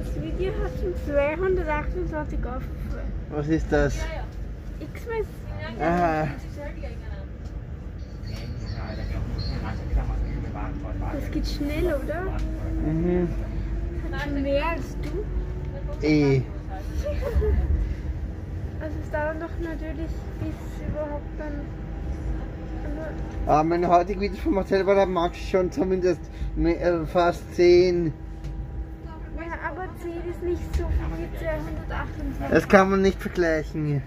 Das Video hat schon 228 Aufrufe. Was ist das? X-Mess. Aha. Das geht schnell, oder? Mhm. Hat schon mehr als du. Eh. Also es dauert noch natürlich, bis überhaupt dann... Aber meine heutigen Videos von Marcel war der Max schon zumindest fast 10. Ja, aber 10 ist nicht so viel wie 228. Das kann man nicht vergleichen.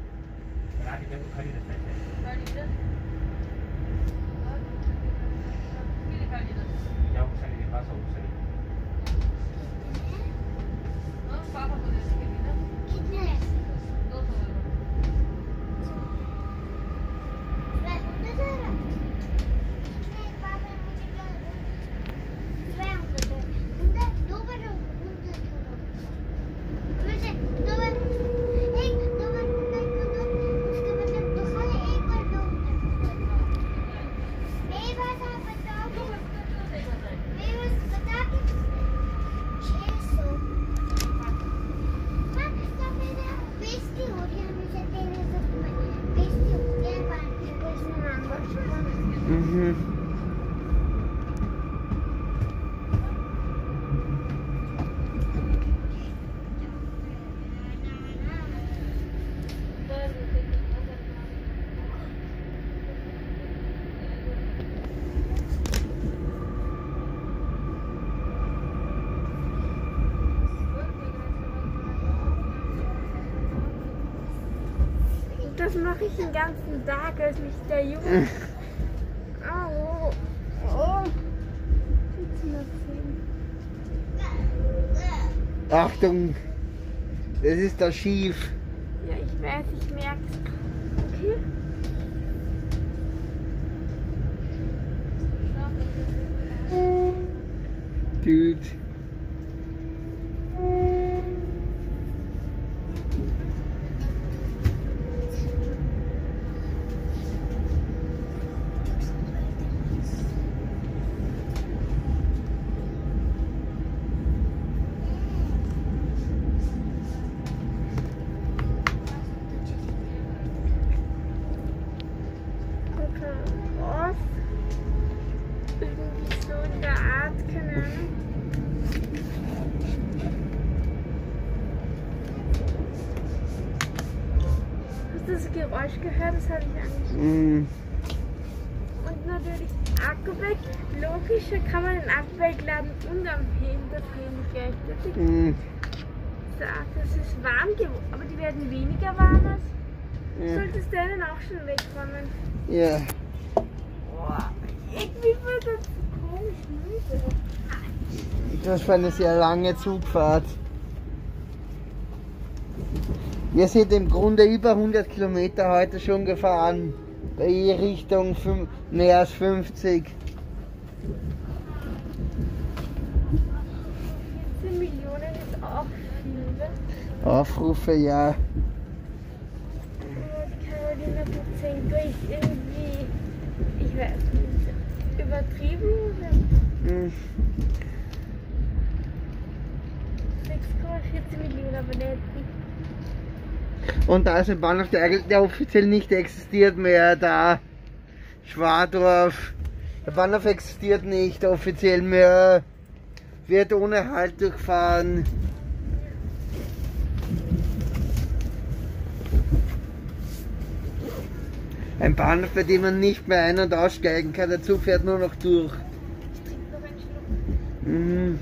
Mhm. Das mache ich den ganzen Tag, als mich der Junge... Au. Oh. 1410. Achtung, das ist da schief. Ja, ich weiß, ich merke es. Okay. Dude. Off. Irgendwie so in der Art, keine Ahnung. Hast du das Geräusch gehört? Das habe ich angeschaut. Mhm. Und natürlich Akku weg. Logischer kann man den Akku wegladen und am Handy gleichzeitig. Mhm. So, das ist warm geworden, aber die werden weniger warm als. Ja. Solltest du einen auch schon wegkommen? Ja. Boah, irgendwie wird das komisch müde. Das war eine sehr lange Zugfahrt. Wir sind im Grunde über 100 Kilometer heute schon gefahren. Bei Richtung mehr als 50. 14 Millionen ist auch viel, ne? Aufrufe, ja. Die Carolina Buzenko ist irgendwie, ich weiß nicht, übertrieben. Mhm. 6,14 Millionen Abonnenten. Und da ist ein Bahnhof, der offiziell nicht existiert mehr, da Schwadorf. Der Bahnhof existiert nicht offiziell mehr, wird ohne Halt durchfahren. Ein Bahnhof, bei dem man nicht mehr ein- und aussteigen kann, der Zug fährt nur noch durch. Ich trinke noch einen Schluck. Mhm.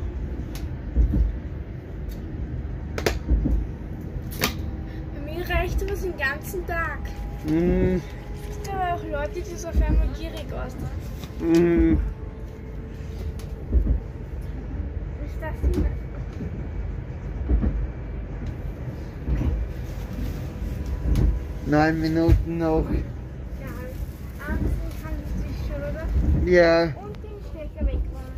Bei mir reicht aber den ganzen Tag. Mhm. Es gibt aber auch Leute, die so auf einmal gierig aussehen. Mhm. Ist das hier? Neun Minuten noch. Ja, abends kann ich schon, oder? Ja. Und den Stecker wegräumen.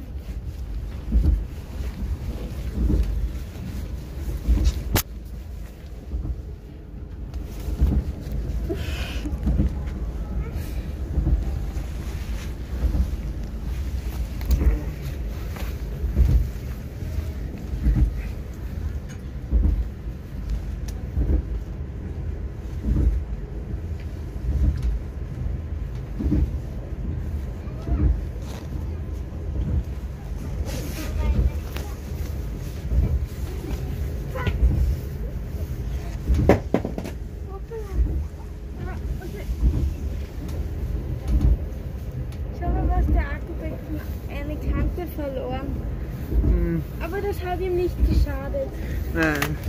Aber das hat ihm nicht geschadet. Nein.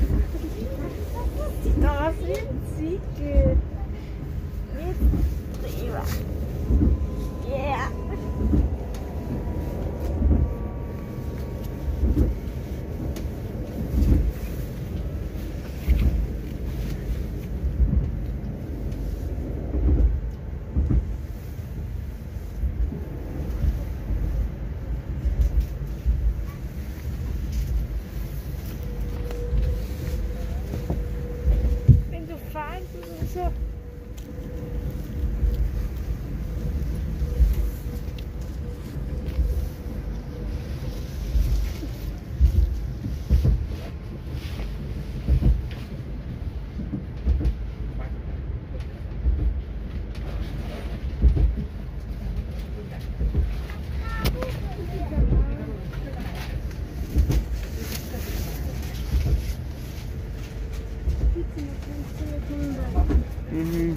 Da sind sie gut. Jetzt drüber. Yeah. Wenn du fallen tust und so. Mhm.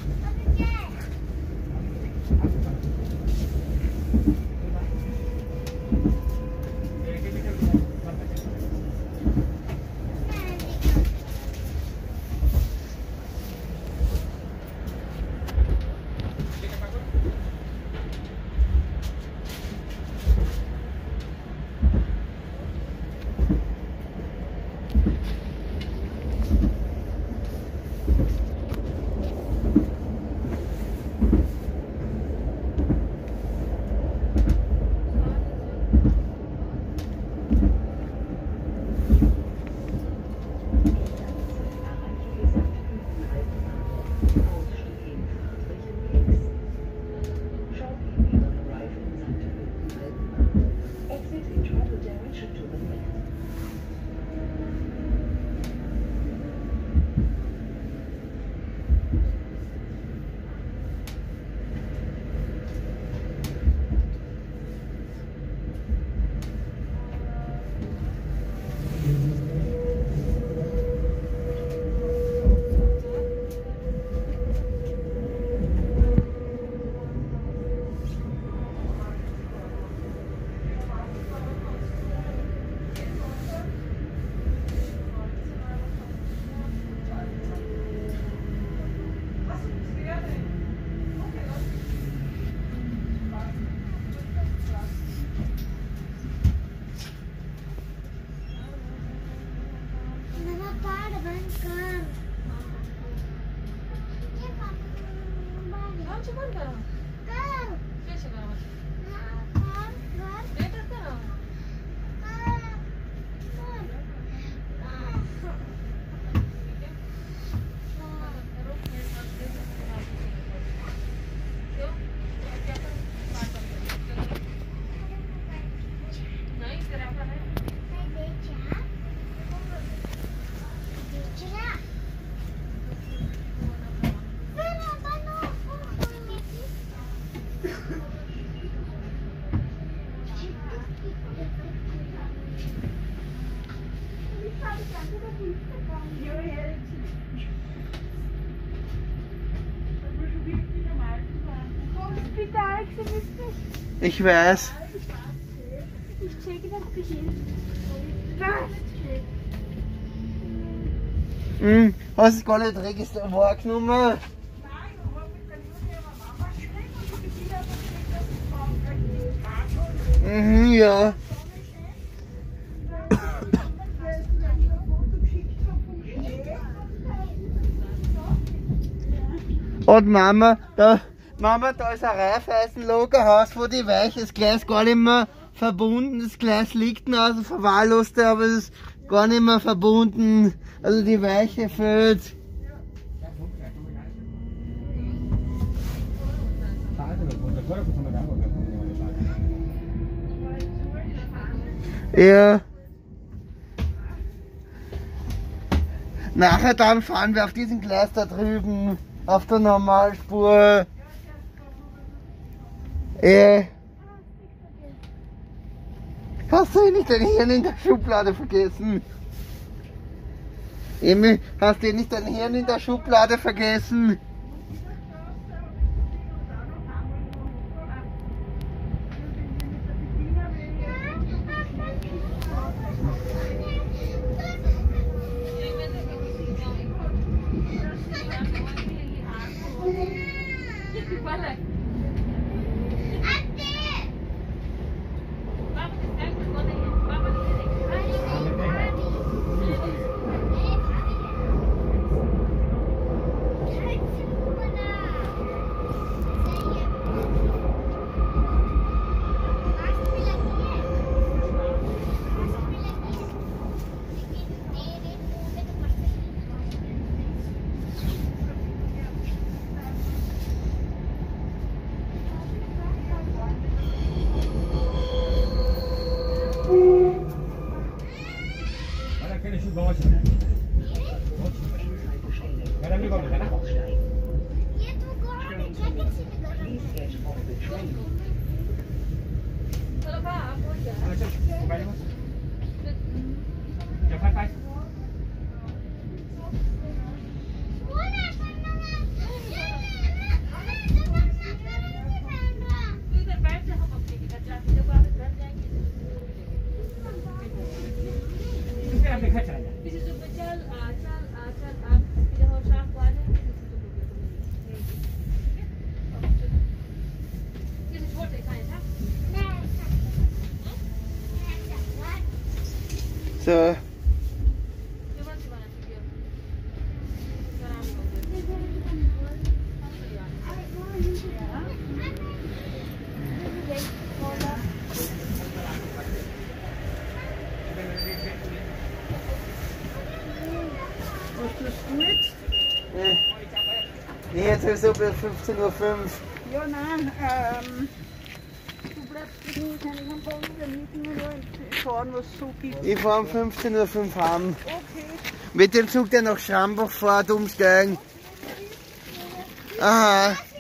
Bitte, Alex, du bist nicht. Ich weiß. Ich checke das Gehirn. Was? Hast du gar nicht registriert wahrgenommen? Mhm, ja. Und Mama, da ist ein Raiffeisen-Lagerhaus, wo die Weiche, das Gleis gar nicht mehr verbunden, das Gleis liegt noch, also verwahrlost, aber es ist gar nicht mehr verbunden, also die Weiche fehlt. Ja. Nachher dann fahren wir auf diesem Gleis da drüben, auf der Normalspur. Hast du nicht dein Hirn in der Schublade vergessen? Emil, hast du nicht dein Hirn in der Schublade vergessen? So. Was tust du jetzt? Nee, jetzt ist es bei 15:05 Uhr. Ja, nein, du bleibst nicht, ich kann nicht schauen, was es so gibt. Ich fahre um 15:05 Uhr heim. Okay. Mit dem Zug, der nach Schambach fährt, umsteigen. Aha.